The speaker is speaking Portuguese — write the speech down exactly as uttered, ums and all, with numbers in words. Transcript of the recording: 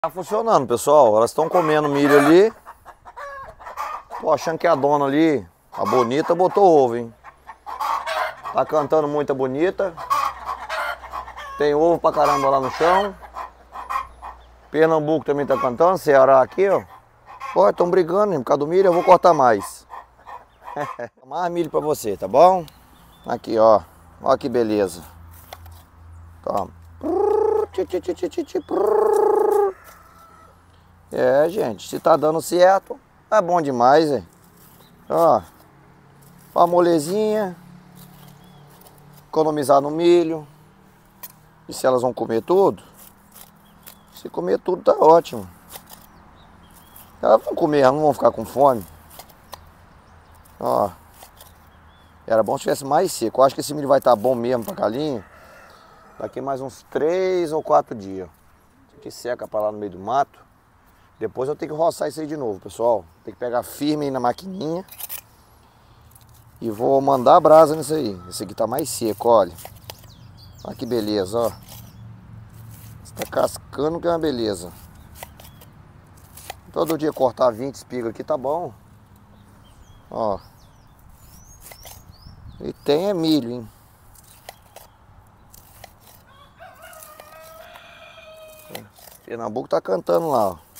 Tá funcionando, pessoal. Elas estão comendo milho ali. Tô achando que a dona ali, a bonita, botou ovo, hein? Tá cantando muito a bonita. Tem ovo pra caramba lá no chão. Pernambuco também tá cantando. Ceará aqui, ó. Ó, estão brigando, hein? Por causa do milho eu vou cortar mais. Mais milho pra você, tá bom? Aqui, ó. Ó que beleza. Toma. É, gente, se tá dando certo, é bom demais, hein? Ó, uma molezinha, economizar no milho. E se elas vão comer tudo? Se comer tudo tá ótimo. Elas vão comer, elas não vão ficar com fome. Ó, era bom se tivesse mais seco. Eu acho que esse milho vai estar bom mesmo pra galinha daqui mais uns três ou quatro dias. Isso aqui seca pra lá no meio do mato. Depois eu tenho que roçar isso aí de novo, pessoal. Tem que pegar firme aí na maquininha. E vou mandar a brasa nisso aí. Esse aqui tá mais seco, olha. Olha que beleza, ó. Está cascando que é uma beleza. Todo dia cortar vinte espigas aqui tá bom. Ó. E tem é milho, hein. Pernambuco tá cantando lá, ó.